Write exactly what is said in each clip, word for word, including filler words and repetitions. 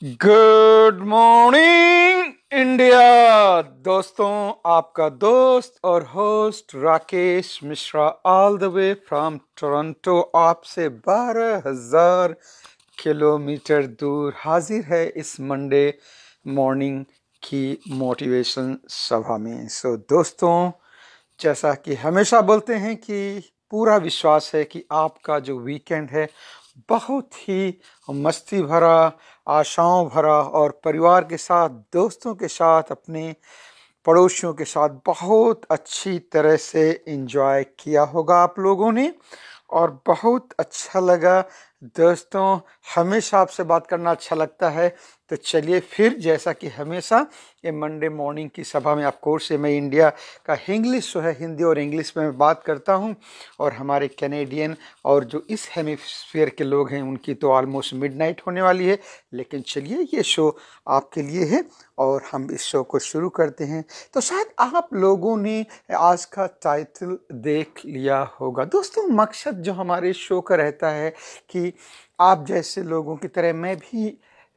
Good morning India दोस्तों, आपका दोस्त और host Rakesh Mishra all the way from Toronto आपसे बारह हजार किलोमीटर दूर हाजिर है इस मंडे मॉर्निंग की मोटिवेशन सभा में। सो so, दोस्तों, जैसा कि हमेशा बोलते हैं कि पूरा विश्वास है कि आपका जो वीकेंड है बहुत ही मस्ती भरा, आशाओं भरा और परिवार के साथ, दोस्तों के साथ, अपने पड़ोसियों के साथ बहुत अच्छी तरह से एंजॉय किया होगा आप लोगों ने और बहुत अच्छा लगा। दोस्तों, हमेशा आपसे बात करना अच्छा लगता है, तो चलिए फिर जैसा कि हमेशा ये मंडे मॉर्निंग की सभा में, ऑफ कोर्स मैं इंडिया का हिंग्लिश जो है, हिंदी और इंग्लिश में मैं बात करता हूँ और हमारे कैनेडियन और जो इस हेमिस्फीयर के लोग हैं उनकी तो ऑलमोस्ट मिडनाइट होने वाली है, लेकिन चलिए ये शो आपके लिए है और हम इस शो को शुरू करते हैं। तो शायद आप लोगों ने आज का टाइटल देख लिया होगा। दोस्तों, मकसद जो हमारे शो का रहता है कि आप जैसे लोगों की तरह मैं भी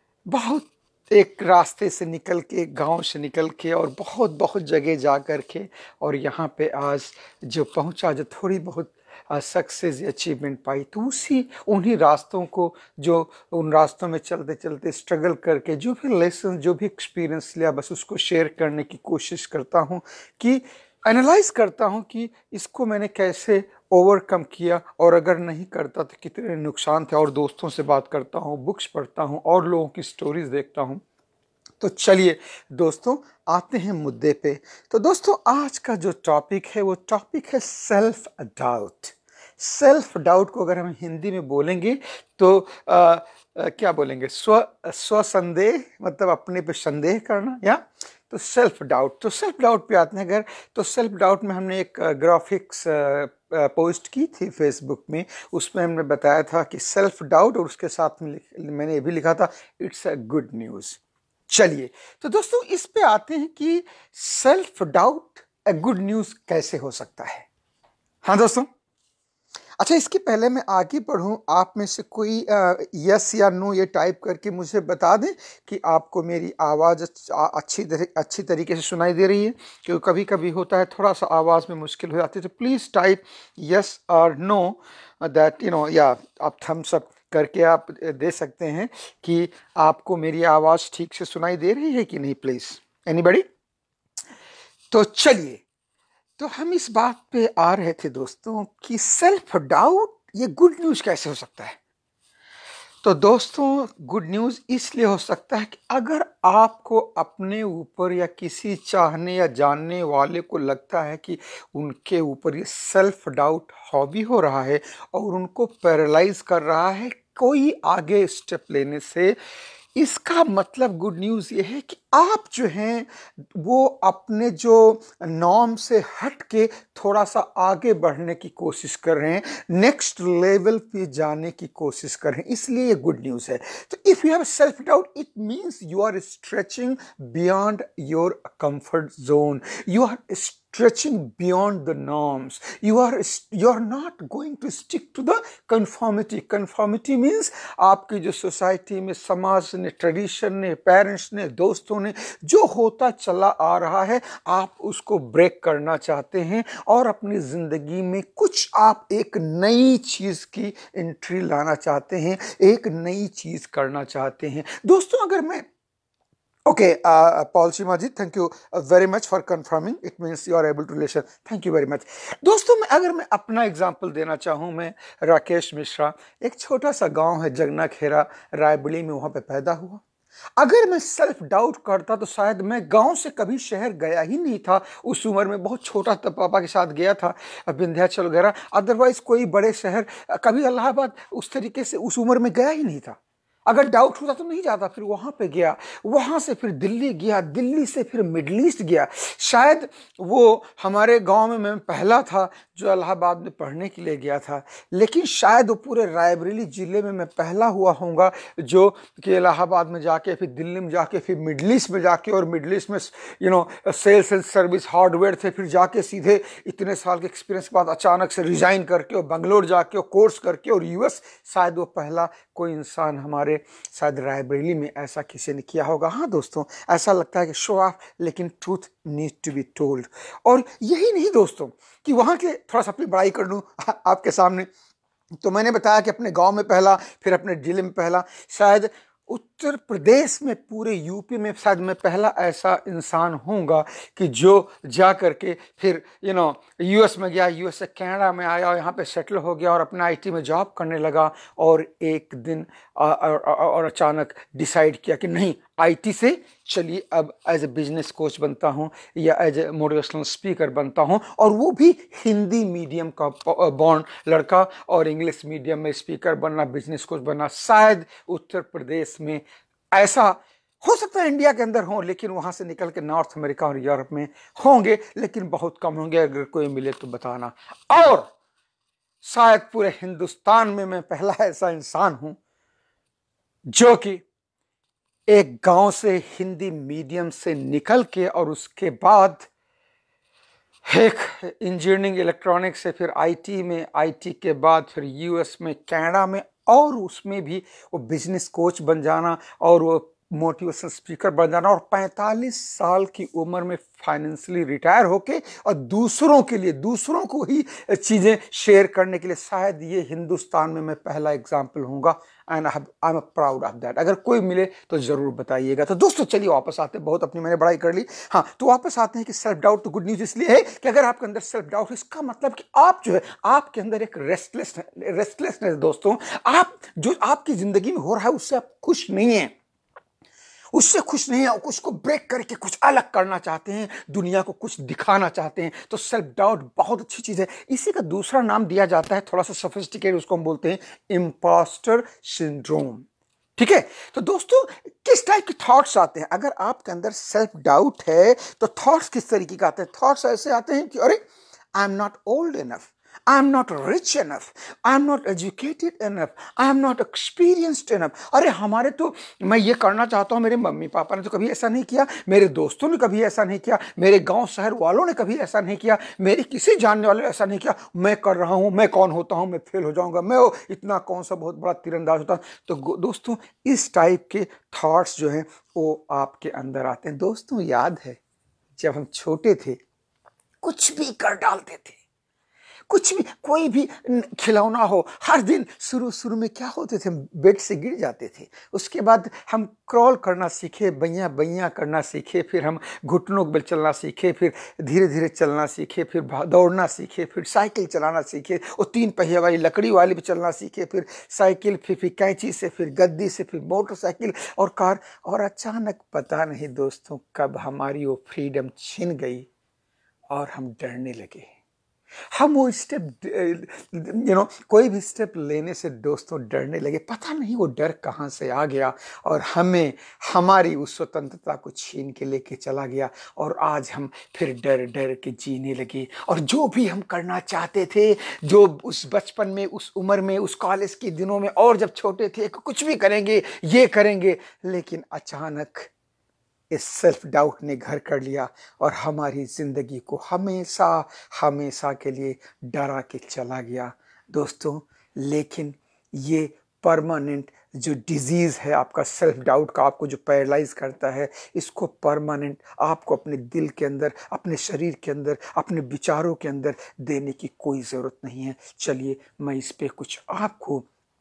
बहुत एक रास्ते से निकल के, गांव से निकल के और बहुत बहुत जगह जा कर के और यहाँ पे आज जो पहुँचा, जो थोड़ी बहुत सक्सेस अचीवमेंट पाई, तो उसी उन्हीं रास्तों को, जो उन रास्तों में चलते चलते स्ट्रगल करके जो भी लेसन, जो भी एक्सपीरियंस लिया, बस उसको शेयर करने की कोशिश करता हूँ, कि एनालाइज करता हूँ कि इसको मैंने कैसे ओवरकम किया और अगर नहीं करता तो कितने नुकसान थे। और दोस्तों से बात करता हूँ, बुक्स पढ़ता हूँ और लोगों की स्टोरीज देखता हूँ। तो चलिए दोस्तों, आते हैं मुद्दे पे। तो दोस्तों, आज का जो टॉपिक है वो टॉपिक है सेल्फ डाउट। सेल्फ डाउट को अगर हम हिंदी में बोलेंगे तो आ, आ, क्या बोलेंगे, स्व स्व संदेह, मतलब अपने पे संदेह करना, या तो सेल्फ डाउट। तो सेल्फ डाउट पे आते हैं अगर, तो सेल्फ डाउट में हमने एक ग्राफिक्स पोस्ट की थी फेसबुक में, उसमें हमने बताया था कि सेल्फ डाउट, और उसके साथ में मैंने ये भी लिखा था इट्स अ गुड न्यूज़। चलिए तो दोस्तों, इस पे आते हैं कि self doubt a good news कैसे हो सकता है। हाँ दोस्तों, अच्छा, इसके पहले मैं आगे बढ़ूं, आप में से कोई आ, यस या नो ये टाइप करके मुझे बता दें कि आपको मेरी आवाज़ अच्छी तरह अच्छी तरीके से सुनाई दे रही है, क्योंकि कभी कभी होता है थोड़ा सा आवाज़ में मुश्किल हो जाती है। तो प्लीज़ टाइप यस और नो दैट यू नो, या आप थम्स अप करके आप दे सकते हैं कि आपको मेरी आवाज़ ठीक से सुनाई दे रही है कि नहीं, प्लीज़ एनीबडी। तो चलिए, तो हम इस बात पे आ रहे थे दोस्तों कि सेल्फ डाउट ये गुड न्यूज़ कैसे हो सकता है। तो दोस्तों, गुड न्यूज़ इसलिए हो सकता है कि अगर आपको अपने ऊपर या किसी चाहने या जानने वाले को लगता है कि उनके ऊपर ये सेल्फ डाउट हावी हो रहा है और उनको पैरालाइज कर रहा है कोई आगे स्टेप लेने से, इसका मतलब गुड न्यूज़ ये है कि आप जो हैं वो अपने जो नॉर्म से हट के थोड़ा सा आगे बढ़ने की कोशिश कर रहे हैं, नेक्स्ट लेवल पे जाने की कोशिश कर रहे हैं, इसलिए ये गुड न्यूज़ है। तो if you have self doubt, it means you are stretching beyond your comfort zone, you are stretching beyond the norms, you are you are not going to stick to the conformity. Conformity means आपकी जो society में, समाज ने, tradition ने, parents ने, दोस्तों ने जो होता चला आ रहा है, आप उसको ब्रेक करना चाहते हैं और अपनी ज़िंदगी में कुछ आप एक नई चीज़ की एंट्री लाना चाहते हैं, एक नई चीज़ करना चाहते हैं। दोस्तों, अगर मैं Okay, uh, Paul Shimaji, thank you uh, very much for confirming. It means you are able to listen. Thank you very much. दोस्तों, मैं अगर मैं अपना एग्जांपल देना चाहूँ, मैं राकेश मिश्रा, एक छोटा सा गांव है जगना खेरा, रायबरेली में, वहाँ पे पैदा हुआ। अगर मैं सेल्फ डाउट करता तो शायद मैं गांव से कभी शहर गया ही नहीं था। उस उम्र में बहुत छोटा था, पापा के साथ गया था विंध्याचल वगैरह, अदरवाइज कोई बड़े शहर, कभी इलाहाबाद उस तरीके से उस उम्र में गया ही नहीं था। अगर डाउट होता तो नहीं जाता, फिर वहाँ पे गया, वहाँ से फिर दिल्ली गया, दिल्ली से फिर मिडल ईस्ट गया। शायद वो हमारे गांव में मैं पहला था जो इलाहाबाद में पढ़ने के लिए गया था, लेकिन शायद वो पूरे रायबरेली ज़िले में मैं पहला हुआ होऊंगा जो कि इलाहाबाद में जाके, फिर दिल्ली में जाके, फिर मिडल ईस्ट में जाके, और मिडल ईस्ट में you know sales and service hardware थे, फिर जाके सीधे इतने साल के एक्सपीरियंस के बाद अचानक से रिजाइन करके और बंगलोर जाके और कोर्स करके और यूएस, शायद वो पहला कोई इंसान हमारे शायद रायबरेली में ऐसा किसी ने किया होगा। हाँ दोस्तों, ऐसा लगता है कि शो ऑफ, लेकिन truth need to be told. और यही नहीं दोस्तों कि वहाँ के, थोड़ा सा अपनी बड़ाई कर लूँ आपके सामने, तो मैंने बताया कि अपने गांव में पहला, फिर अपने जिले में पहला, शायद उत्तर प्रदेश में, पूरे यूपी में शायद मैं पहला ऐसा इंसान होऊंगा कि जो जा करके फिर यू नो यूएस में गया, यूएस से कनाडा में आया और यहाँ पे सेटल हो गया और अपना आईटी में जॉब करने लगा। और एक दिन आ, आ, आ, और अचानक डिसाइड किया कि नहीं, आईटी से चलिए अब एज ए बिजनेस कोच बनता हूँ या एज ए मोटिवेशनल स्पीकर बनता हूँ, और वो भी हिंदी मीडियम का बॉर्न लड़का, और इंग्लिश मीडियम में स्पीकर बनना, बिजनेस कोच बनना। शायद उत्तर प्रदेश में ऐसा हो सकता है, इंडिया के अंदर हो, लेकिन वहाँ से निकल के नॉर्थ अमेरिका और यूरोप में होंगे, लेकिन बहुत कम होंगे। अगर कोई मिले तो बताना। और शायद पूरे हिंदुस्तान में मैं पहला ऐसा इंसान हूं जो कि एक गांव से हिंदी मीडियम से निकल के और उसके बाद एक इंजीनियरिंग इलेक्ट्रॉनिक्स से फिर आईटी में, आईटी के बाद फिर यूएस में, कनाडा में, और उसमें भी वो बिजनेस कोच बन जाना और वो मोटिवेशनल स्पीकर बन जाना, और पैंतालीस साल की उम्र में फाइनेंशियली रिटायर होके और दूसरों के लिए, दूसरों को ही चीज़ें शेयर करने के लिए, शायद ये हिंदुस्तान में मैं पहला एग्जाम्पल हूँगा। And I am proud of that. अगर कोई मिले तो ज़रूर बताइएगा। तो दोस्तों चलिए वापस आते हैं, बहुत अपनी मैंने बड़ाई कर ली। हाँ, तो वापस आते हैं कि सेल्फ डाउट तो गुड न्यूज़ इसलिए है कि अगर आपके अंदर सेल्फ डाउट है, इसका मतलब कि आप जो है, आपके अंदर एक रेस्टलेस रेस्टलेसनेस दोस्तों, आप जो आपकी ज़िंदगी में हो रहा है उससे आप खुश नहीं हैं, उससे खुश नहीं है, उसको ब्रेक करके कुछ अलग करना चाहते हैं, दुनिया को कुछ दिखाना चाहते हैं। तो सेल्फ डाउट बहुत अच्छी चीज़ है। इसी का दूसरा नाम दिया जाता है, थोड़ा सा सोफिस्टिकेट, उसको हम बोलते हैं इम्पोस्टर सिंड्रोम। ठीक है, तो दोस्तों किस टाइप के थॉट्स आते हैं? अगर आपके अंदर सेल्फ डाउट है तो थॉट्स किस तरीके के आते हैं? थॉट्स ऐसे आते हैं कि अरे I am not old enough, I am not rich enough, I am not educated enough, I am not experienced enough। अरे हमारे तो, मैं ये करना चाहता हूँ, मेरे मम्मी पापा ने तो कभी ऐसा नहीं किया, मेरे दोस्तों ने कभी ऐसा नहीं किया, मेरे गांव शहर वालों ने कभी ऐसा नहीं किया, मेरे किसी जानने वाले ने ऐसा नहीं किया, मैं कर रहा हूँ, मैं कौन होता हूँ, मैं फेल हो जाऊँगा, मैं वो इतना कौन सा बहुत बड़ा तीरंदाज होता। तो दोस्तों इस टाइप के थॉट्स जो हैं वो आपके अंदर आते हैं। दोस्तों याद है जब हम छोटे थे, कुछ भी कर डालते थे, कुछ भी, कोई भी खिलौना हो, हर दिन शुरू शुरू में क्या होते थे, बेड से गिर जाते थे। उसके बाद हम क्रॉल करना सीखे, बैया बैया करना सीखे, फिर हम घुटनों पर चलना सीखे, फिर धीरे धीरे चलना सीखे, फिर दौड़ना सीखे, फिर साइकिल चलाना सीखे, वो तीन पहिया वाली लकड़ी वाली भी चलना सीखे, फिर साइकिल, फिर फिर कैंची से, फिर गद्दी से, फिर मोटरसाइकिल और कार। और अचानक पता नहीं दोस्तों कब हमारी वो फ्रीडम छिन गई और हम डरने लगे। हम वो स्टेप, यू नो कोई भी स्टेप लेने से दोस्तों डरने लगे। पता नहीं वो डर कहाँ से आ गया और हमें हमारी उस स्वतंत्रता को छीन के लेके चला गया, और आज हम फिर डर डर के जीने लगे। और जो भी हम करना चाहते थे, जो उस बचपन में, उस उम्र में, उस कॉलेज के दिनों में, और जब छोटे थे, कुछ भी करेंगे, ये करेंगे, लेकिन अचानक इस सेल्फ डाउट ने घर कर लिया और हमारी ज़िंदगी को हमेशा हमेशा के लिए डरा के चला गया दोस्तों। लेकिन ये परमानेंट जो डिजीज़ है आपका सेल्फ डाउट का, आपको जो पैरालाइज करता है, इसको परमानेंट आपको अपने दिल के अंदर, अपने शरीर के अंदर, अपने विचारों के अंदर देने की कोई ज़रूरत नहीं है। चलिए मैं इस पे कुछ आपको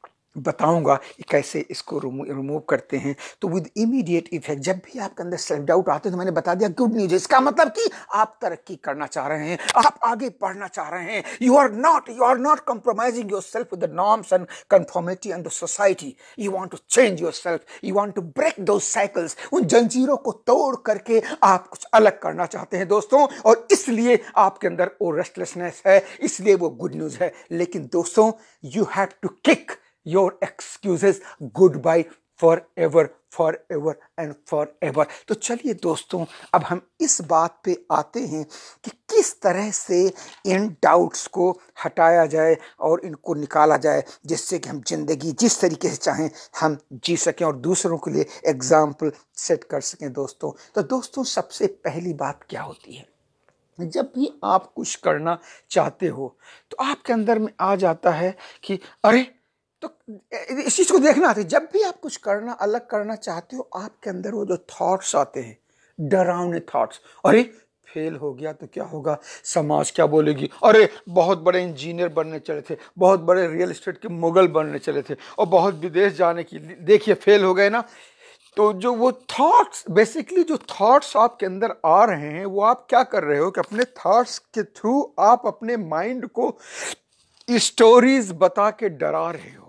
बताऊंगा कि कैसे इसको रिमूव करते हैं। तो विद इमीडिएट इफेक्ट, जब भी आपके अंदर सेल्फ डाउट आते हैं, तो मैंने बता दिया गुड न्यूज है। इसका मतलब कि आप तरक्की करना चाह रहे हैं, आप आगे बढ़ना चाह रहे हैं। You are not you are not compromising yourself with the norms and conformity and the society. You want to change yourself, you want to break those cycles. उन जंजीरों को तोड़ करके आप कुछ अलग करना चाहते हैं दोस्तों, और इसलिए आपके अंदर वो रेस्टलेसनेस है, इसलिए वो गुड न्यूज है। लेकिन दोस्तों you have to kick your excuses goodbye forever, forever and forever। तो चलिए दोस्तों अब हम इस बात पे आते हैं कि किस तरह से इन डाउट्स को हटाया जाए और इनको निकाला जाए, जिससे कि हम जिंदगी जिस तरीके से चाहें हम जी सकें और दूसरों के लिए एग्जाम्पल सेट कर सकें दोस्तों। तो दोस्तों सबसे पहली बात क्या होती है, जब भी आप कुछ करना चाहते हो तो आपके अंदर में आ जाता है कि अरे तो इस चीज को देखना आती है, जब भी आप कुछ करना अलग करना चाहते हो, आपके अंदर वो जो थॉट्स आते हैं, डरावने थॉट्स, अरे फेल हो गया तो क्या होगा, समाज क्या बोलेगी, अरे बहुत बड़े इंजीनियर बनने चले थे, बहुत बड़े रियल एस्टेट के मुगल बनने चले थे और बहुत विदेश जाने की, देखिए फेल हो गए ना। तो जो वो थॉट्स, बेसिकली जो थॉट्स आपके अंदर आ रहे हैं, वो आप क्या कर रहे हो कि अपने थॉट्स के थ्रू आप अपने माइंड को स्टोरीज बता के डरा रहे हो।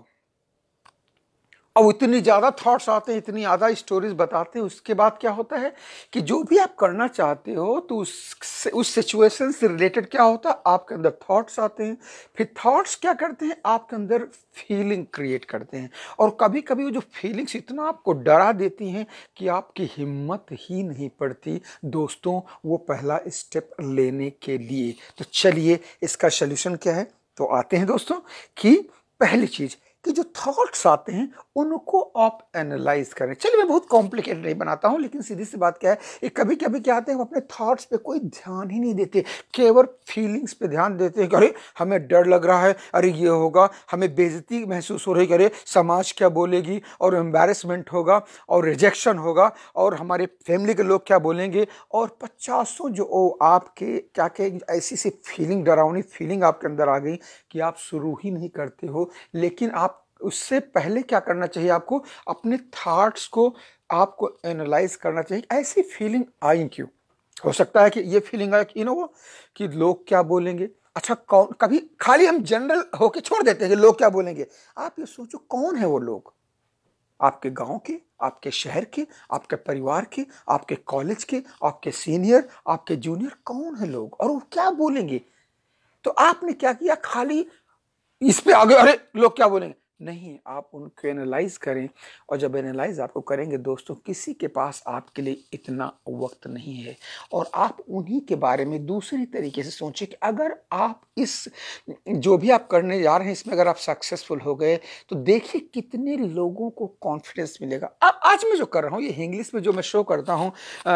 अब इतनी ज़्यादा थॉट्स आते हैं, इतनी ज़्यादा स्टोरीज बताते हैं, उसके बाद क्या होता है कि जो भी आप करना चाहते हो तो उस उस सिचुएशन से रिलेटेड क्या होता है, आपके अंदर थॉट्स आते हैं। फिर थॉट्स क्या करते हैं, आपके अंदर फीलिंग क्रिएट करते हैं, और कभी कभी वो जो फीलिंग्स इतना आपको डरा देती हैं कि आपकी हिम्मत ही नहीं पड़ती दोस्तों वो पहला स्टेप लेने के लिए। तो चलिए इसका सल्यूशन क्या है, तो आते हैं दोस्तों कि पहली चीज़ कि जो थॉट्स आते हैं उनको आप एनालाइज करें। चलिए मैं बहुत कॉम्प्लिकेटेड नहीं बनाता हूं, लेकिन सीधी सी बात क्या है, ये कभी कभी क्या आते हैं, हम अपने थॉट्स पे कोई ध्यान ही नहीं देते, केवल फीलिंग्स पे ध्यान देते हैं कि अरे हमें डर लग रहा है, अरे ये होगा, हमें बेइज्जती महसूस हो रही है, अरे समाज क्या बोलेगी, और एम्बैरेसमेंट होगा, और रिजेक्शन होगा, और हमारे फैमिली के लोग क्या बोलेंगे, और पचासों जो ओ आपके क्या कहे ऐसी सी फीलिंग, डरावनी फीलिंग आपके अंदर आ गई कि आप शुरू ही नहीं करते हो। लेकिन आप उससे पहले क्या करना चाहिए, आपको अपने थॉट्स को आपको एनालाइज करना चाहिए, ऐसी फीलिंग आई क्यों। हो सकता है कि ये फीलिंग आए कि यू नो कि लोग क्या बोलेंगे। अच्छा कौन, कभी खाली हम जनरल होके छोड़ देते हैं कि लोग क्या बोलेंगे। आप ये सोचो कौन है वो लोग, आपके गांव के, आपके शहर के, आपके परिवार के, आपके कॉलेज के, आपके सीनियर, आपके जूनियर, कौन है लोग और वो क्या बोलेंगे। तो आपने क्या किया, खाली इस पे आगे अरे लोग क्या बोलेंगे, नहीं, आप उनको एनालाइज करें। और जब एनालाइज आपको करेंगे दोस्तों, किसी के पास आपके लिए इतना वक्त नहीं है, और आप उन्हीं के बारे में दूसरी तरीके से सोचें कि अगर आप इस जो भी आप करने जा रहे हैं इसमें अगर आप सक्सेसफुल हो गए तो देखिए कितने लोगों को कॉन्फिडेंस मिलेगा। अब आज मैं जो कर रहा हूँ, ये इंग्लिश में जो मैं शो करता हूँ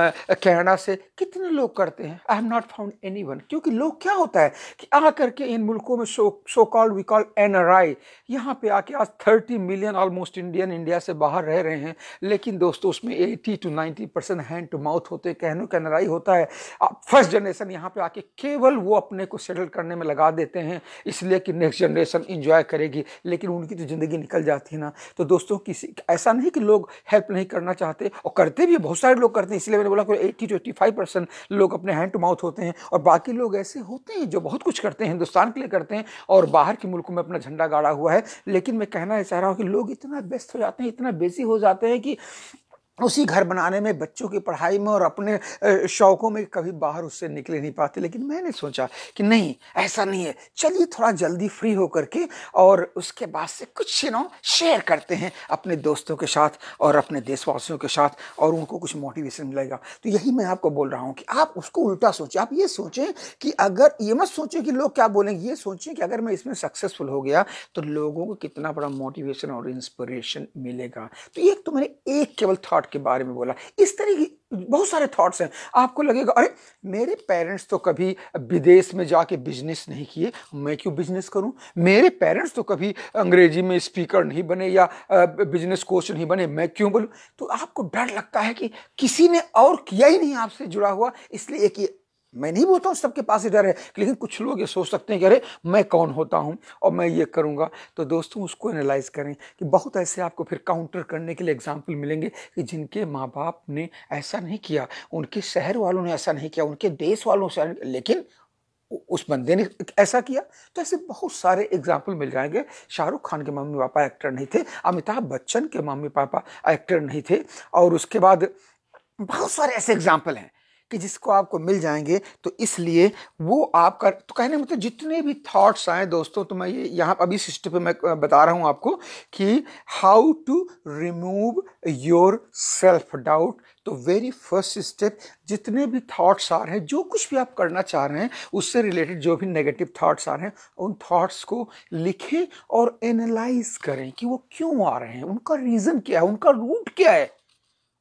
कनाडा से, कितने लोग करते हैं, I have not found anyone. क्योंकि लोग क्या होता है कि आ करके इन मुल्कों में so so called we call N R I, यहाँ पे आके आज thirty million almost Indian India से बाहर रह रहे हैं, लेकिन दोस्तों उसमें eighty to ninety percent hand to mouth होते हैं, कहनो कैनराई होता है। फर्स्ट जनरेशन यहाँ पे आके केवल वो अपने को सेटल करने में लगा देते हैं इसलिए कि नेक्स्ट जनरेशन इंजॉय करेगी, लेकिन उनकी तो ज़िंदगी निकल जाती है ना। तो दोस्तों किसी ऐसा नहीं कि लोग हेल्प नहीं करना चाहते, और करते भी बहुत सारे लोग करते हैं, इसलिए मैंने बोला कि eighty to eighty five percent लोग अपने हैंड टू माउथ होते हैं, और बाकी लोग ऐसे होते हैं जो बहुत कुछ करते हैं, हिंदुस्तान के लिए करते हैं और बाहर के मुल्कों में अपना झंडा गाड़ा हुआ है। लेकिन मैं कहना चाह रहा हूँ कि लोग इतना व्यस्त हो जाते हैं, इतना बिजी हो जाते हैं कि उसी घर बनाने में, बच्चों की पढ़ाई में और अपने शौकों में कभी बाहर उससे निकले नहीं पाते। लेकिन मैंने सोचा कि नहीं, ऐसा नहीं है, चलिए थोड़ा जल्दी फ्री हो करके और उसके बाद से कुछ यू नो शेयर करते हैं अपने दोस्तों के साथ और अपने देशवासियों के साथ, और उनको कुछ मोटिवेशन मिलेगा। तो यही मैं आपको बोल रहा हूँ कि आप उसको उल्टा सोचें। आप ये सोचें कि अगर, ये मत सोचें कि लोग क्या बोलेंगे, ये सोचें कि अगर मैं इसमें सक्सेसफुल हो गया तो लोगों को कितना बड़ा मोटिवेशन और इंस्पिरेशन मिलेगा। तो ये तो मैंने एक केवल थॉट के बारे में बोला। इस तरह की बहुत सारे थॉट्स हैं। आपको लगेगा अरे मेरे पेरेंट्स तो कभी विदेश में जाके बिजनेस नहीं किए, मैं क्यों बिजनेस करूं। मेरे पेरेंट्स तो कभी अंग्रेजी में स्पीकर नहीं बने या बिजनेस कोच नहीं बने, मैं क्यों बोलूं। तो आपको डर लगता है कि किसी ने और किया ही नहीं आपसे जुड़ा हुआ, इसलिए कि मैं नहीं बोलता हूँ सबके पास ही डर है, लेकिन कुछ लोग ये सोच सकते हैं कि अरे मैं कौन होता हूँ और मैं ये करूँगा। तो दोस्तों उसको एनालाइज करें कि बहुत ऐसे आपको फिर काउंटर करने के लिए एग्जाम्पल मिलेंगे कि जिनके माँ बाप ने ऐसा नहीं किया, उनके शहर वालों ने ऐसा नहीं किया, उनके देश वालों से, लेकिन उस बंदे ने ऐसा किया। तो ऐसे बहुत सारे एग्जाम्पल मिल जाएंगे। शाहरुख खान के मम्मी पापा एक्टर नहीं थे, अमिताभ बच्चन के मम्मी पापा एक्टर नहीं थे, और उसके बाद बहुत सारे ऐसे एग्जाम्पल हैं कि जिसको आपको मिल जाएंगे। तो इसलिए वो आपका, तो कहने मतलब जितने भी थॉट्स आए दोस्तों, तो मैं ये यहाँ अभी सिस्टम पे मैं बता रहा हूँ आपको कि how to remove your self doubt. तो वेरी फर्स्ट स्टेप, जितने भी थॉट्स आ रहे हैं, जो कुछ भी आप करना चाह रहे हैं उससे रिलेटेड जो भी नेगेटिव थॉट्स आ रहे हैं, उन थॉट्स को लिखें और एनालाइज करें कि वो क्यों आ रहे हैं, उनका रीज़न क्या है, उनका रूट क्या है,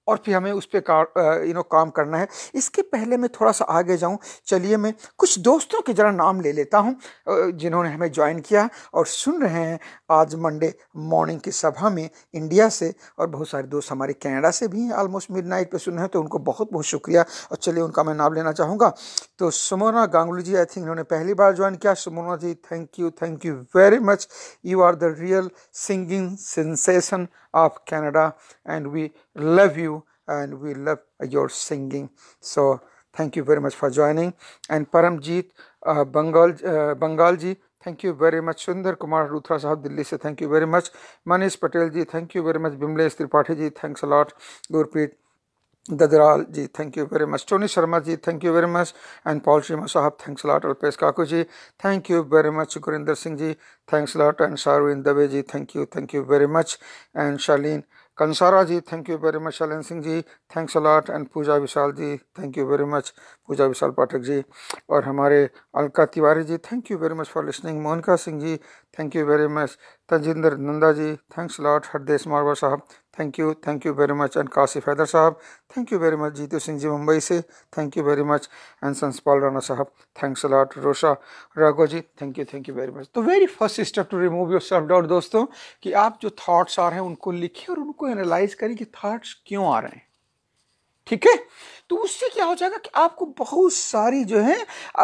और फिर हमें उस पर यू नो काम करना है। इसके पहले मैं थोड़ा सा आगे जाऊं, चलिए मैं कुछ दोस्तों के ज़रा नाम ले लेता हूं जिन्होंने हमें ज्वाइन किया और सुन रहे हैं आज मंडे मॉर्निंग की सभा में इंडिया से, और बहुत सारे दोस्त हमारे कनाडा से भी हैं, ऑलमोस्ट मिडनाइट पे सुन रहे हैं, तो उनको बहुत बहुत शुक्रिया। और चलिए उनका मैं नाम लेना चाहूँगा। तो सुमोना गांगुली जी, आई थिंक इन्होंने पहली बार ज्वाइन किया। Sumona ji, thank you thank you very much. You are the real singing sensation of Canada, and we love you and we love your singing, so thank you very much for joining. And Paramjeet uh, Bengal uh, Bengal ji, thank you very much. Sundar Kumar Ruthra sahab Delhi se, thank you very much. Manish Patel ji, thank you very much. Bimlesh Tripathi ji, thanks a lot. Gurpreet Dadral ji, thank you very much. Tony Sharma ji, thank you very much. And Paul Shima sahab, thanks a lot. Alpesh Kaku ji, thank you very much. Gurinder Singh ji, thanks a lot. And Sharwin Dave ji, thank you, thank you very much. And Charlene Kansara ji, thank you very much. Shaleen Singh ji, thanks a lot. And Pooja Vishal ji, thank you very much. Pooja Vishal Pathak ji, और हमारे अलका तिवारी जी, thank you very much for listening. Monika Singh ji, thank you very much. Tajinder Nanda ji, thanks a lot. Hardesh Marwah sahab, thank you thank you very much. And Kashif Haider sahab, thank you very much. Jitu Singh ji Mumbai से, thank you very much. And Sanspal Rana sahab, thanks a lot. Rosha Raghav ji, thank you thank you very much. तो very first step to remove your self doubt दोस्तों, कि आप जो thoughts आ रहे हैं उनको लिखिए और उनको एनालाइज करिए कि थॉट्स क्यों आ रहे हैं, ठीक है। तो उससे क्या हो जाएगा कि आपको बहुत सारी जो है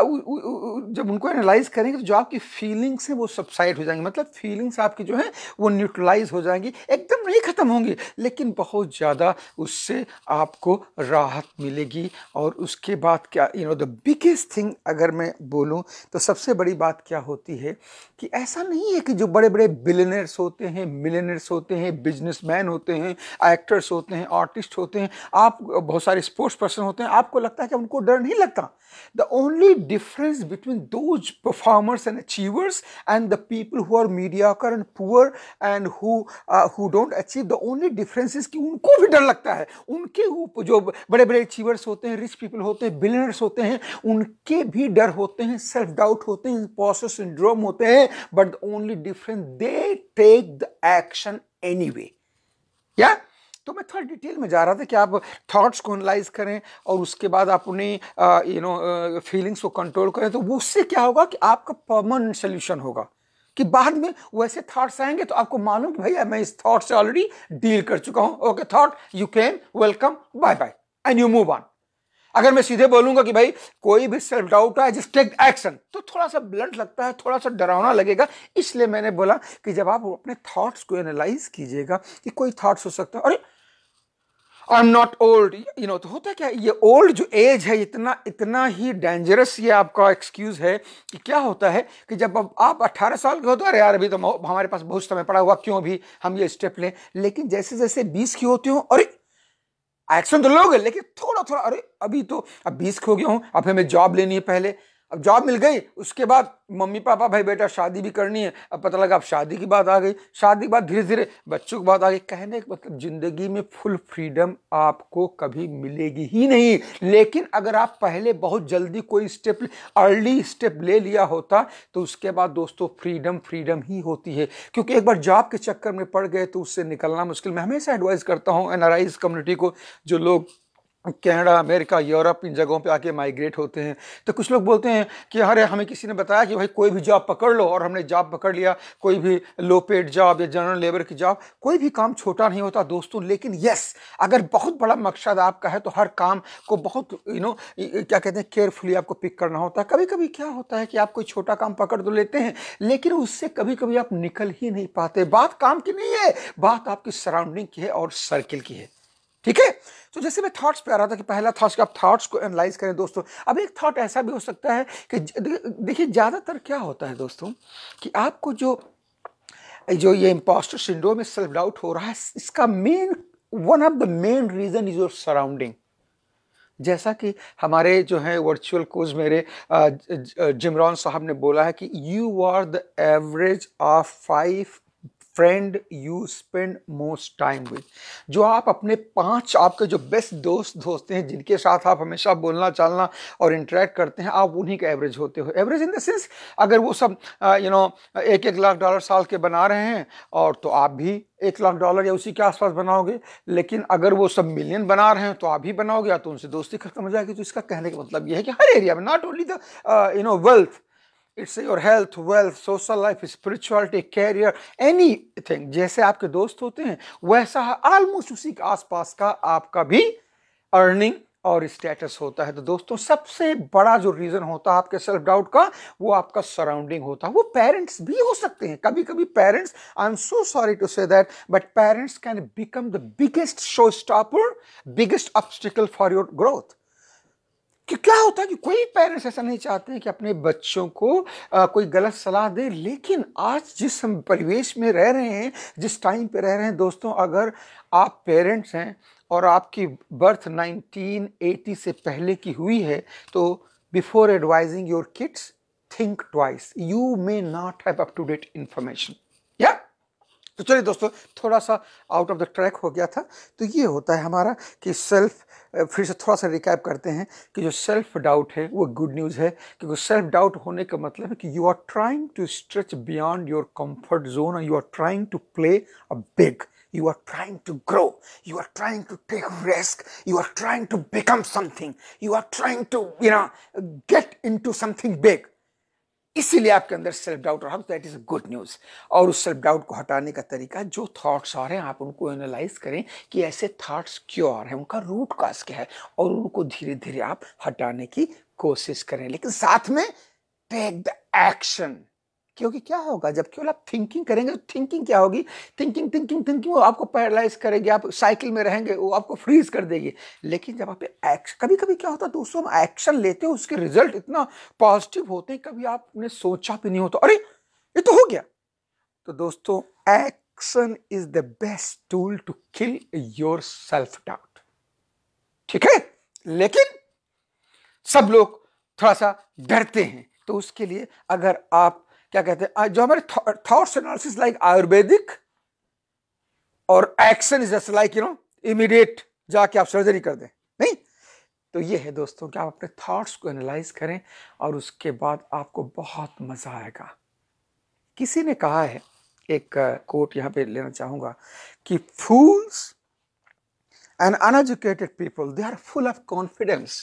जब उनको एनालाइज करेंगे तो जो आपकी फीलिंग्स हैं वो सबसाइड हो जाएंगी, मतलब फीलिंग्स आपकी जो है वो न्यूट्रलाइज हो जाएंगी, एकदम नहीं खत्म होंगी, लेकिन बहुत ज़्यादा उससे आपको राहत मिलेगी। और उसके बाद क्या, you know the biggest thing अगर मैं बोलूं तो सबसे बड़ी बात क्या होती है कि ऐसा नहीं है कि जो बड़े बड़े बिलियनर्स होते हैं, मिलियनर्स होते हैं, बिजनेसमैन होते हैं, एक्टर्स होते हैं, आर्टिस्ट होते हैं, आप बहुत सारे स्पोर्ट्स पर्सन होते हैं, आपको लगता है कि उनको डर नहीं लगता। The only difference between those performers and achievers and the people who are mediocre and poor and who who don't achieve, the only difference is कि उनको भी डर लगता है। उनके जो बड़े बड़े अचीवर्स होते हैं, रिच पीपल होते हैं, बिलियनर्स होते हैं, उनके भी डर होते हैं, सेल्फ डाउट होते हैं, इम्पोस्टर सिंड्रोम होते हैं, but the only difference they take the action anyway. या तो मैं थोड़ा डिटेल में जा रहा था कि आप थॉट्स को एनालाइज करें और उसके बाद आप उन्हें यू नो फीलिंग्स को कंट्रोल करें, तो उससे क्या होगा कि आपका परमानेंट सोल्यूशन होगा। कि बाद में वैसे थॉट्स आएंगे तो आपको मालूम कि भैया मैं इस थॉट से ऑलरेडी डील कर चुका हूं, okay thought you can welcome bye bye and you move on. अगर मैं सीधे बोलूंगा कि भाई कोई भी सेल्फ डाउट है जस्ट टेक एक्शन, तो थोड़ा सा ब्लंट लगता है, थोड़ा सा डरावना लगेगा। इसलिए मैंने बोला कि जब आप अपने थॉट्स को एनालाइज कीजिएगा कि कोई थॉट्स हो सकता है, अरे I am not old, you know, तो होता है क्या, ये ओल्ड जो एज है इतना इतना ही डेंजरस ये आपका एक्सक्यूज है कि क्या होता है कि जब आप अट्ठारह साल के हो तो अरे यार अभी तो हमारे पास बहुत समय पड़ा हुआ, क्यों भी हम ये स्टेप लें। लेकिन जैसे जैसे बीस की होती हो, अरे एक्शन तो लोगे, लेकिन थोड़ा थोड़ा अरे अभी तो अब बीस हो गया हूं, अब हमें जॉब लेनी है, पहले अब जॉब मिल गई, उसके बाद मम्मी पापा भाई बेटा शादी भी करनी है, अब पता लगा अब शादी की बात आ गई, शादी के बाद धीरे धीरे बच्चों की बात आ गई। कहने का मतलब जिंदगी में फुल फ्रीडम आपको कभी मिलेगी ही नहीं। लेकिन अगर आप पहले बहुत जल्दी कोई स्टेप, अर्ली स्टेप ले लिया होता तो उसके बाद दोस्तों फ्रीडम फ्रीडम ही होती है। क्योंकि एक बार जॉब के चक्कर में पड़ गए तो उससे निकलना मुश्किल। मैं हमेशा एडवाइस करता हूँ एनआरआईज कम्युनिटी को, जो लोग कनाडा, अमेरिका, यूरोप इन जगहों पे आके माइग्रेट होते हैं, तो कुछ लोग बोलते हैं कि अरे हमें किसी ने बताया कि भाई कोई भी जॉब पकड़ लो, और हमने जॉब पकड़ लिया, कोई भी लो पेड जॉब या जनरल लेबर की जॉब। कोई भी काम छोटा नहीं होता दोस्तों, लेकिन यस अगर बहुत बड़ा मकसद आपका है तो हर काम को बहुत यू नो क्या कहते हैं केयरफुली आपको पिक करना होता है। कभी कभी क्या होता है कि आप कोई छोटा काम पकड़ तो लेते हैं, लेकिन उससे कभी कभी आप निकल ही नहीं पाते। बात काम की नहीं है, बात आपकी सराउंडिंग की है और सर्किल की है, ठीक है। तो जैसे मैं थॉट्स पे आ रहा था कि पहला थॉट्स, आप थॉट्स को एनालाइज करें दोस्तों। अब एक थॉट ऐसा भी हो सकता है कि देखिए ज़्यादातर क्या होता है दोस्तों कि आपको जो जो ये इम्पोस्टर सिंड्रोम में सेल्फ डाउट हो रहा है, इसका main one of the main reason is your surrounding. जैसा कि हमारे जो है वर्चुअल कोच मेरे जिमरॉन साहब ने बोला है कि you are the average of five friend you spend most time with. जो आप अपने पांच आपके जो बेस्ट दोस्त दोस्त हैं, जिनके साथ आप हमेशा बोलना चालना और इंटरेक्ट करते हैं, आप उन्हीं का एवरेज होते हो। एवरेज इन द सेंस, अगर वो सब यू नो एक एक लाख डॉलर साल के बना रहे हैं और तो आप भी एक लाख डॉलर या उसी के आसपास बनाओगे, लेकिन अगर वो सब मिलियन बना रहे हैं तो आप भी बनाओगे, या तो उनसे दोस्ती खत्म हो जाएगी। तो इसका कहने का मतलब यह है कि हर एरिया में, not only the you know wealth, it's your health, wealth, social life, spirituality, career, anything, जैसे आपके दोस्त होते हैं वैसा ऑलमोस्ट उसी के आसपास का आपका भी अर्निंग और स्टेटस होता है। तो दोस्तों, सबसे बड़ा जो रीजन होता है आपके सेल्फ डाउट का, वो आपका सराउंडिंग होता है। वो पेरेंट्स भी हो सकते हैं, कभी कभी parents, I am so sorry to say that, but parents can become the biggest show stopper, biggest obstacle for your growth. कि क्या होता है कि कोई पेरेंट्स ऐसा नहीं चाहते हैं कि अपने बच्चों को आ, कोई गलत सलाह दे, लेकिन आज जिस हम परिवेश में रह रहे हैं, जिस टाइम पे रह रहे हैं दोस्तों, अगर आप पेरेंट्स हैं और आपकी बर्थ नाइनटीन एटी से पहले की हुई है, तो before advising your kids think twice, you may not have up to date information. या तो चलिए दोस्तों, थोड़ा सा आउट ऑफ द ट्रैक हो गया था। तो ये होता है हमारा कि सेल्फ, फिर से थोड़ा सा रिकैप करते हैं कि जो सेल्फ डाउट है वो गुड न्यूज़ है, क्योंकि सेल्फ डाउट होने का मतलब है कि you are trying to stretch beyond your comfort zone, you are trying to play a big, you are trying to grow, you are trying to take risk, you are trying to become something, you are trying to you know get into something big। इसीलिए आपके अंदर self doubt रहा, that is a good news. और उस self doubt को हटाने का तरीका, जो थॉट्स आ रहे हैं आप उनको एनालाइज करें कि ऐसे थॉट्स क्यों आ रहे हैं, उनका रूट कॉज क्या है, और उनको धीरे धीरे आप हटाने की कोशिश करें, लेकिन साथ में टेक द एक्शन। क्योंकि क्या होगा, जब केवल आप थिंकिंग करेंगे तो थिंकिंग क्या होगी, थिंकिंग थिंकिंग थिंकिंग वो आपको पैरालाइज करेगी, आप साइकिल में रहेंगे, वो आपको फ्रीज कर देगी। लेकिन जब आप एक्शन, कभी कभी क्या होता है दोस्तों, हम एक्शन लेते हैं, उसके रिजल्ट इतना पॉजिटिव होते हैं, कभी आपने सोचा भी नहीं होता, अरे ये तो हो गया। तो दोस्तों, action is the best tool to kill your self doubt, ठीक है। लेकिन सब लोग थोड़ा सा डरते हैं, तो उसके लिए अगर आप क्या कहते हैं, जो हमारे थॉट्स एनालिसिस लाइक आयुर्वेदिक, और action is just like you know immediate जाके आप सर्जरी कर दें, नहीं। तो ये है दोस्तों कि आप अपने थॉट्स को एनालाइज करें और उसके बाद आपको बहुत मजा आएगा। किसी ने कहा है, एक कोट यहां पे लेना चाहूंगा, कि fools and uneducated people they are full of confidence,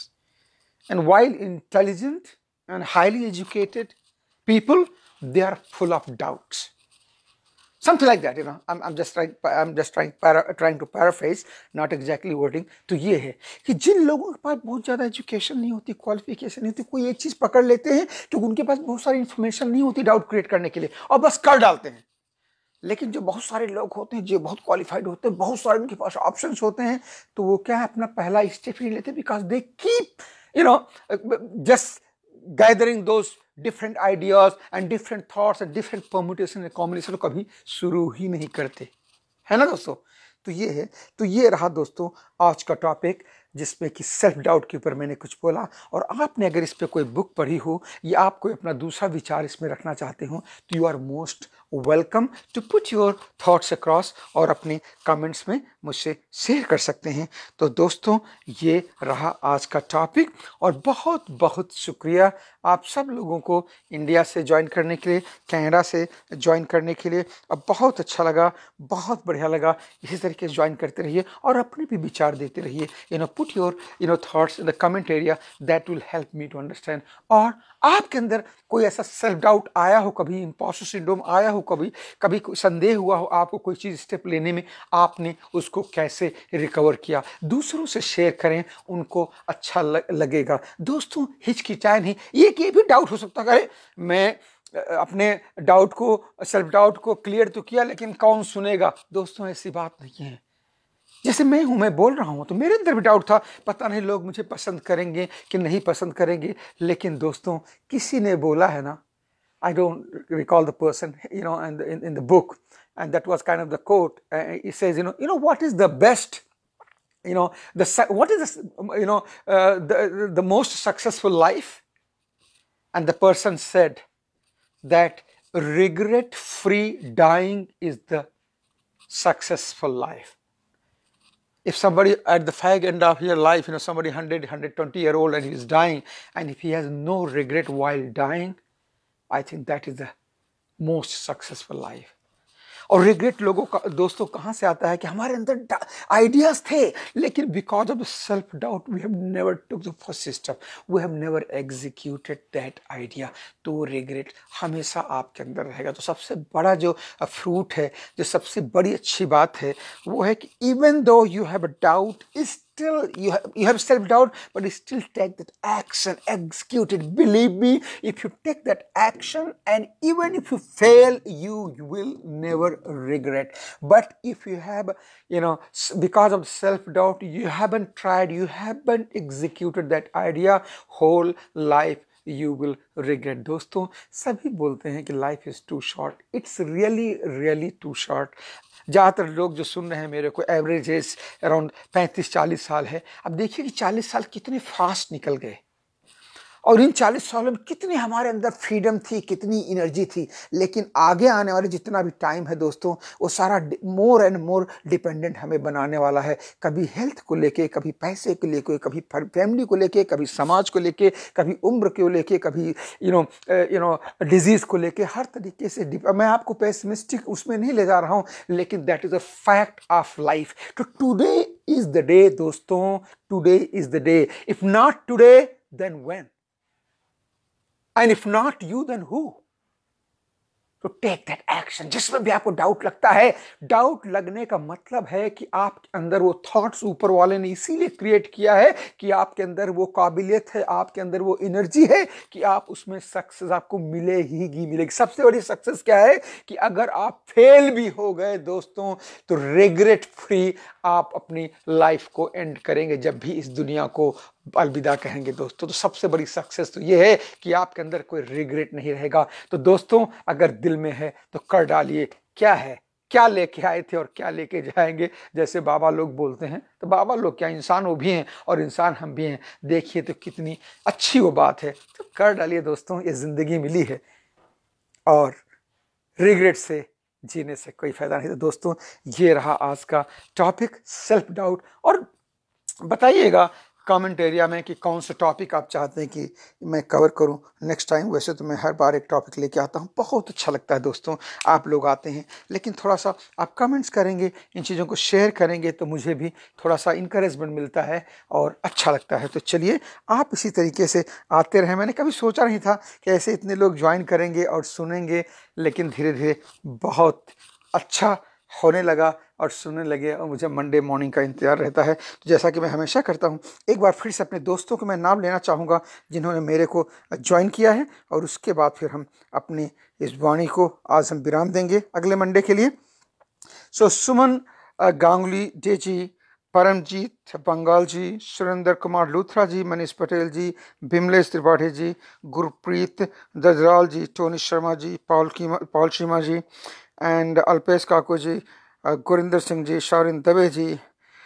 and while intelligent and highly educated people, they are full of doubts, something like that, you know i'm, I'm just trying i'm just trying para, trying to paraphrase, not exactly wording। तो ये है कि जिन लोगों के पास बहुत ज़्यादा education नहीं होती, क्वालिफिकेशन नहीं होती, कोई एक चीज़ पकड़ लेते हैं तो उनके पास बहुत सारी इंफॉर्मेशन नहीं होती डाउट क्रिएट करने के लिए, और बस कर डालते हैं। लेकिन जो बहुत सारे लोग होते हैं, जो बहुत क्वालिफाइड होते हैं, बहुत सारे उनके पास ऑप्शंस होते हैं, तो वो क्या है, अपना पहला स्टेप नहीं लेते, because they keep you know just gathering those different ideas and different thoughts and different permutation and combination, कभी शुरू ही नहीं करते, है ना दोस्तों। तो ये है, तो ये रहा दोस्तों आज का टॉपिक, जिसमें कि सेल्फ डाउट के ऊपर मैंने कुछ बोला। और आपने अगर इस पे कोई बुक पढ़ी हो या आप कोई अपना दूसरा विचार इसमें रखना चाहते हो, तो you are most welcome to put your thoughts across, और अपने कमेंट्स में मुझसे शेयर कर सकते हैं। तो दोस्तों, ये रहा आज का टॉपिक, और बहुत बहुत शुक्रिया आप सब लोगों को इंडिया से ज्वाइन करने के लिए, कनाडा से ज्वाइन करने के लिए। अब बहुत अच्छा लगा, बहुत बढ़िया लगा। इसी तरीके से ज्वाइन करते रहिए और अपने भी विचार देते रहिए। You know put your you know thoughts in the comment area, that will help me to understand. और आपके अंदर कोई ऐसा सेल्फ डाउट आया हो, कभी इम्पोस्टर सिंड्रोम आया हो, कभी कभी कोई संदेह हुआ हो आपको कोई चीज़ स्टेप लेने में, आपने उसको कैसे रिकवर किया, दूसरों से शेयर करें, उनको अच्छा लगेगा। दोस्तों, हिचकिचाए नहीं। ये कि भी डाउट हो सकता है, मैं अपने डाउट को, सेल्फ डाउट को क्लियर तो किया, लेकिन कौन सुनेगा। दोस्तों, ऐसी बात नहीं है। जैसे मैं हूं, मैं बोल रहा हूं, तो मेरे अंदर भी डाउट था, पता नहीं लोग मुझे पसंद करेंगे कि नहीं पसंद करेंगे। लेकिन दोस्तों, किसी ने बोला है ना, I don't recall the person, you know in in in the book, and that was kind of the quote. It says, you know you know what is the best, you know the what is this, you know uh, the the most successful life? And the person said that regret free dying is the successful life. If somebody at the fag end of your life, you know, somebody one hundred, one hundred twenty year old and he is dying, and if he has no regret while dying, I think that is the most successful life. और regret लोगों का दोस्तों कहाँ से आता है कि हमारे अंदर आइडियाज थे, लेकिन because of self doubt we have never took the first step, we have never executed that idea. तो रिग्रेट हमेशा आपके अंदर रहेगा. तो सबसे बड़ा जो फ्रूट है, जो सबसे बड़ी अच्छी बात है, वो है कि even though you have a doubt, still you have, you have self-doubt, but you still take that action, execute it. Believe me, if you take that action and even if you fail, you will never regret. But if you have, you know, because of self-doubt, you haven't tried, you haven't executed that idea, whole life you will regret. दोस्तों सभी बोलते हैं कि life is too short. It's really really too short. ज़्यादातर लोग जो सुन रहे हैं मेरे को, एवरेज एज अराउंड पैंतीस चालीस साल है. अब देखिए कि चालीस साल कितने फास्ट निकल गए, और इन चालीस सालों में कितनी हमारे अंदर फ्रीडम थी, कितनी एनर्जी थी. लेकिन आगे आने वाले जितना भी टाइम है दोस्तों, वो सारा मोर एंड मोर डिपेंडेंट हमें बनाने वाला है. कभी हेल्थ को लेके, कभी पैसे को लेके, कभी फैमिली को लेके, कभी समाज को लेके, कभी उम्र को लेके, कभी you know you know disease को लेके. हर तरीके से मैं आपको पेसिमिस्टिक उसमें नहीं ले जा रहा हूँ, लेकिन that is a fact of life. तो टुडे इज़ द डे दोस्तों, today is the day. If not today then when? And if not you, then who? तो टेक दैट एक्शन. जिसमें भी आपको डाउट लगता है, डाउट लगने का मतलब है कि आपके अंदर वो थॉट्स ऊपर वाले ने इसीलिए क्रिएट किया है कि आपके अंदर वो काबिलियत है, आपके अंदर वो एनर्जी है कि आप उसमें सक्सेस आपको मिले ही मिलेगी. सबसे बड़ी सक्सेस क्या है कि अगर आप फेल भी हो गए दोस्तों, तो रिग्रेट फ्री आप अपनी लाइफ को एंड करेंगे जब भी इस दुनिया को अलविदा कहेंगे दोस्तों. तो सबसे बड़ी सक्सेस तो ये है कि आपके अंदर कोई रिग्रेट नहीं रहेगा. तो दोस्तों अगर दिल में है तो कर डालिए. क्या है, क्या लेके आए थे और क्या लेके जाएंगे, जैसे बाबा लोग बोलते हैं. तो बाबा लोग क्या, इंसान वो भी हैं और इंसान हम भी हैं. देखिए तो कितनी अच्छी वो बात है. तो कर डालिए दोस्तों, ये जिंदगी मिली है और रिग्रेट से जीने से कोई फायदा नहीं. तो दोस्तों ये रहा आज का टॉपिक, सेल्फ डाउट. और बताइएगा कमेंट एरिया में कि कौन सा टॉपिक आप चाहते हैं कि मैं कवर करूं नेक्स्ट टाइम. वैसे तो मैं हर बार एक टॉपिक लेके आता हूं, बहुत अच्छा लगता है दोस्तों आप लोग आते हैं, लेकिन थोड़ा सा आप कमेंट्स करेंगे, इन चीज़ों को शेयर करेंगे तो मुझे भी थोड़ा सा इंकरेजमेंट मिलता है और अच्छा लगता है. तो चलिए आप इसी तरीके से आते रहें. मैंने कभी सोचा नहीं था कि ऐसे इतने लोग ज्वाइन करेंगे और सुनेंगे, लेकिन धीरे धीरे बहुत अच्छा होने लगा और सुनने लगे, और मुझे मंडे मॉर्निंग का इंतजार रहता है. तो जैसा कि मैं हमेशा करता हूं, एक बार फिर से अपने दोस्तों को मैं नाम लेना चाहूँगा जिन्होंने मेरे को ज्वाइन किया है, और उसके बाद फिर हम अपनी इस वाणी को आज हम विराम देंगे अगले मंडे के लिए. So Suman Ganguly De ji, Paramjit Bangal ji, Surendra Kumar Luthra ji, Manish Patel ji, Bimlesh Tripathi ji, Gurpreet Dajral ji, Tony Sharma ji, Paul Keema Paul Cheema ji, and Alpesh Kaku ji, Gurinder Singh ji, Sharin Dabe ji,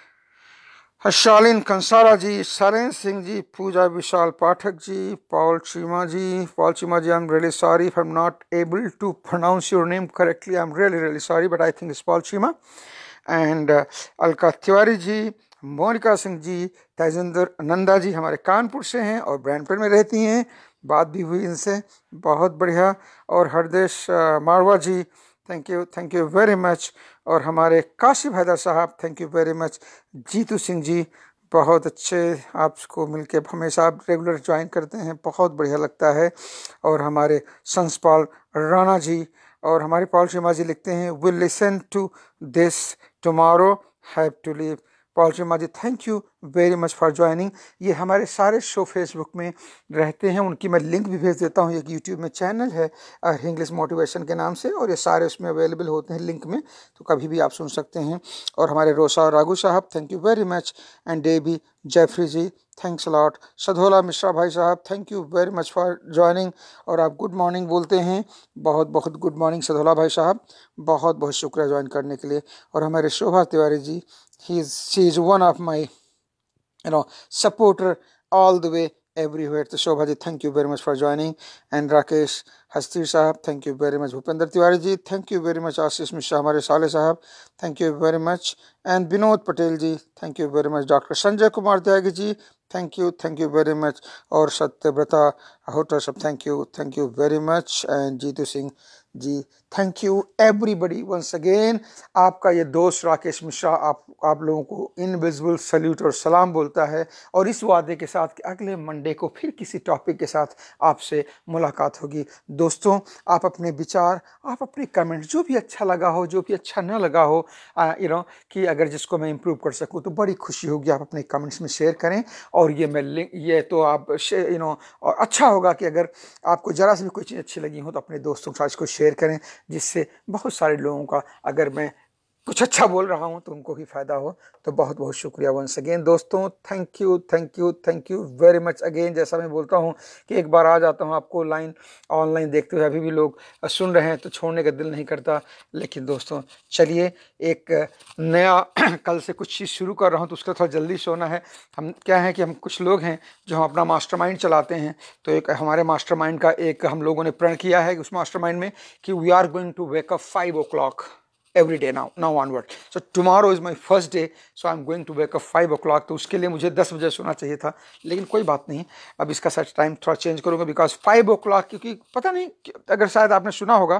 Shalin Kansara ji, Saren Singh ji, Pooja Vishal Pathak ji, Paul Cheema ji. Paul Cheema ji, I am really sorry if I am not able to pronounce your name correctly. I am really really sorry, but I think it's Paul Cheema. And Alka Tiwari ji, Monika Singh ji, Tejendra Nanda ji हमारे कानपुर से हैं और ब्रैंडपुर में रहती हैं, बात भी हुई इनसे, बहुत बढ़िया. और Hardesh Marwah ji, thank you thank you very much. और हमारे Kashif Haider sahab, thank you very much. Jitu Singh ji, बहुत अच्छे, आपको मिलके हमेशा आप रेगुलर ज्वाइन करते हैं, बहुत बढ़िया लगता है. और हमारे संसपाल राणा जी और हमारे पॉल शर्मा जी लिखते हैं, will listen to this tomorrow, have to leave. Paul Sharma ji, thank you very much for joining. ये हमारे सारे शो फेसबुक में रहते हैं, उनकी मैं लिंक भी भेज देता हूँ. एक यूट्यूब में चैनल है इंग्लिश मोटिवेशन के नाम से, और ये सारे उसमें अवेलेबल होते हैं लिंक में, तो कभी भी आप सुन सकते हैं. और हमारे रोशा और Raghu sahab, thank you very much. And Debbie Jeffrey ji, thanks lot. Sadhola Mishra bhai sahab, thank you very much for joining. और आप गुड मॉर्निंग बोलते हैं, बहुत बहुत गुड मॉर्निंग सधोला भाई साहब, बहुत बहुत शुक्रिया ज्वाइन करने के लिए. और हमारे शोभा Tiwari ji, he is she is one of my you know supporter all the way everywhere. तो Shobha ji, thank you very much for joining. And Rakesh हस्ती साहब, thank you very much. Bhupendra Tiwari ji, thank you very much. Ashish Mishra हमारे साले साहब, thank you very much. And Vinod Patel ji, thank you very much. Doctor Sanjay Kumar Tyagi ji, thank you, thank you very much. और सत्यव्रता होटर सब, thank you, thank you very much. And Jitu Singh ji, thank you everybody once again. आपका ये दोस्त राकेश मिश्रा आप आप लोगों को इनविजिबल सल्यूट और सलाम बोलता है, और इस वादे के साथ कि अगले मंडे को फिर किसी टॉपिक के साथ आपसे मुलाकात होगी. दोस्तों, आप अपने विचार, आप अपने कमेंट, जो भी अच्छा लगा हो, जो भी अच्छा न लगा हो, यू नो कि अगर जिसको मैं इम्प्रूव कर सकूं तो बड़ी खुशी होगी. आप अपने कमेंट्स में शेयर करें, और ये मैं लिंक ये तो आप यू नो और अच्छा होगा कि अगर आपको ज़रा सी भी कोई चीज़ अच्छी लगी हो तो अपने दोस्तों के साथ इसको शेयर करें, जिससे बहुत सारे लोगों का, अगर मैं कुछ अच्छा बोल रहा हूं तो उनको भी फ़ायदा हो. तो बहुत बहुत शुक्रिया वंस अगेन दोस्तों. Thank you thank you thank you very much again. जैसा मैं बोलता हूं कि एक बार आ जाता हूं आपको लाइन ऑनलाइन देखते हुए अभी भी लोग सुन रहे हैं तो छोड़ने का दिल नहीं करता. लेकिन दोस्तों चलिए, एक नया कल से कुछ चीज़ शुरू कर रहा हूं तो उसका थोड़ा जल्दी सोना है. हम क्या है कि हम कुछ लोग हैं जो हम अपना मास्टरमाइंड चलाते हैं. तो एक हमारे मास्टरमाइंड का एक हम लोगों ने प्रण किया है उस मास्टरमाइंड में कि we are going to wake up five o'clock every day now now onward. So tomorrow is my first day, so I'm going to wake up five o'clock. तो उसके लिए मुझे दस बजे सोना चाहिए था, लेकिन कोई बात नहीं, अब इसका सच टाइम थोड़ा चेंज करूँगा बिकॉज फाइव ओ क्लॉक, क्योंकि पता नहीं, अगर शायद आपने सुना होगा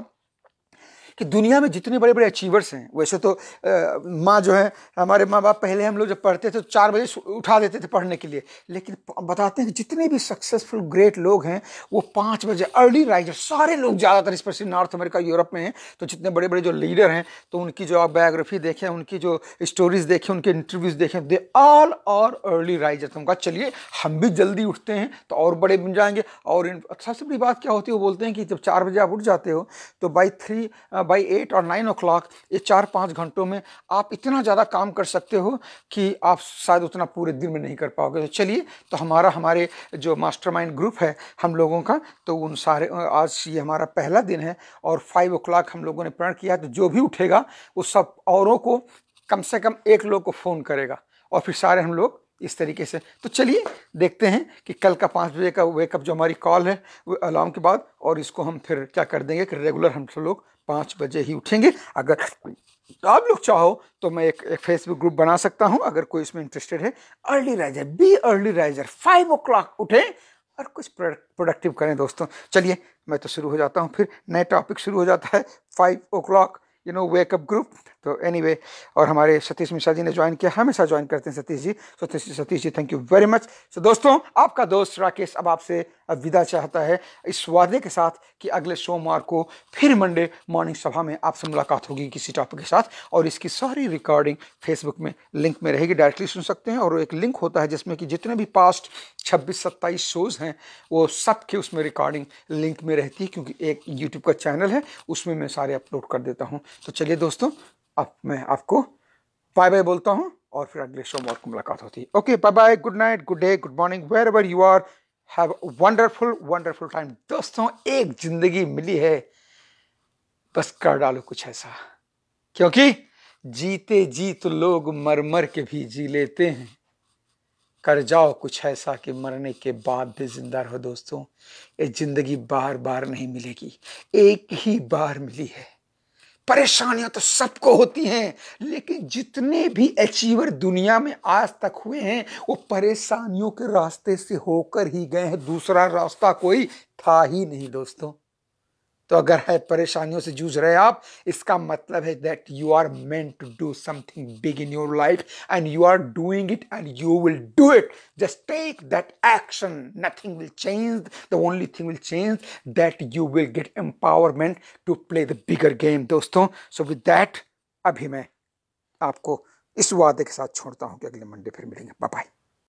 कि दुनिया में जितने बड़े बड़े अचीवर्स हैं, वैसे तो माँ जो है, हमारे माँ बाप पहले हम लोग जब पढ़ते थे तो चार बजे उठा देते थे पढ़ने के लिए, लेकिन बताते हैं कि जितने भी सक्सेसफुल ग्रेट लोग हैं वो पाँच बजे अर्ली राइजर, सारे लोग ज़्यादातर स्पेशली नॉर्थ अमेरिका यूरोप में हैं. तो जितने बड़े बड़े जो लीडर हैं, तो उनकी जो आप बायोग्राफी देखें, उनकी जो स्टोरीज देखें, उनके इंटरव्यूज़ देखें, they all are early riser. तो उनका चलिए हम भी जल्दी उठते हैं तो और बड़े बन जाएंगे. और सबसे बड़ी बात क्या होती है, वो बोलते हैं कि जब चार बजे आप उठ जाते हो तो बाई थ्री बाई एट और नाइन ओ क्लॉक, ये चार पाँच घंटों में आप इतना ज़्यादा काम कर सकते हो कि आप शायद उतना पूरे दिन में नहीं कर पाओगे. तो चलिए, तो हमारा हमारे जो मास्टरमाइंड ग्रुप है हम लोगों का, तो उन सारे, आज ये हमारा पहला दिन है और फाइव ओ क्लॉक हम लोगों ने प्रण किया. तो जो भी उठेगा वो सब औरों को, कम से कम एक लोग को फ़ोन करेगा, और फिर सारे हम लोग इस तरीके से. तो चलिए देखते हैं कि कल का पाँच बजे का वेकअप जो हमारी कॉल है वो अलार्म के बाद, और इसको हम फिर क्या कर देंगे कि रेगुलर हम सब लोग पाँच बजे ही उठेंगे. अगर आप लोग चाहो तो मैं एक, एक फेसबुक ग्रुप बना सकता हूं, अगर कोई इसमें इंटरेस्टेड है. Early riser, be early riser, five o'clock उठें और कुछ प्रोडक्टिव करें. दोस्तों चलिए, मैं तो शुरू हो जाता हूं, फिर नए टॉपिक शुरू हो जाता है five o'clock you know wake up group. तो एनीवे anyway, और हमारे सतीश मिश्रा जी ने ज्वाइन किया, हमेशा ज्वाइन करते हैं Satish ji. Satish ji Satish ji thank you very much. So दोस्तों, आपका दोस्त राकेश अब आपसे अब विदा चाहता है, इस वादे के साथ कि अगले सोमवार को फिर मंडे मॉर्निंग सभा में आपसे मुलाकात होगी किसी टॉपिक के साथ. और इसकी सारी रिकॉर्डिंग फेसबुक में लिंक में रहेगी, डायरेक्टली सुन सकते हैं. और एक लिंक होता है जिसमें कि जितने भी पास्ट छब्बीस सत्ताईस शोज़ हैं वो सब के उसमें रिकॉर्डिंग लिंक में रहती है, क्योंकि एक यूट्यूब का चैनल है, उसमें मैं सारे अपलोड कर देता हूँ. तो चलिए दोस्तों, अब मैं आपको बाय बाय बोलता हूँ और फिर अगले सोमवार को मुलाकात होती है. Okay, bye bye, good night, good day, good morning, wherever you are, have a wonderful wonderful time. दोस्तों, एक जिंदगी मिली है, बस कर डालो कुछ ऐसा, क्योंकि जीते जी तो लोग मर मर के भी जी लेते हैं. कर जाओ कुछ ऐसा कि मरने के बाद भी जिंदा रहो. दोस्तों, ये जिंदगी बार बार नहीं मिलेगी, एक ही बार मिली है. परेशानियां तो सबको होती हैं, लेकिन जितने भी अचीवर दुनिया में आज तक हुए हैं वो परेशानियों के रास्ते से होकर ही गए हैं. दूसरा रास्ता कोई था ही नहीं. दोस्तों, तो अगर है परेशानियों से जूझ रहे आप, इसका मतलब है that you are meant to do something big in your life, and you are doing it, and you will do it. Just take that action, nothing will change. The only thing will change that you will get empowerment to play the bigger game. दोस्तों, so with that अभी मैं आपको इस वादे के साथ छोड़ता हूं कि अगले मंडे फिर मिलेंगे. Bye bye.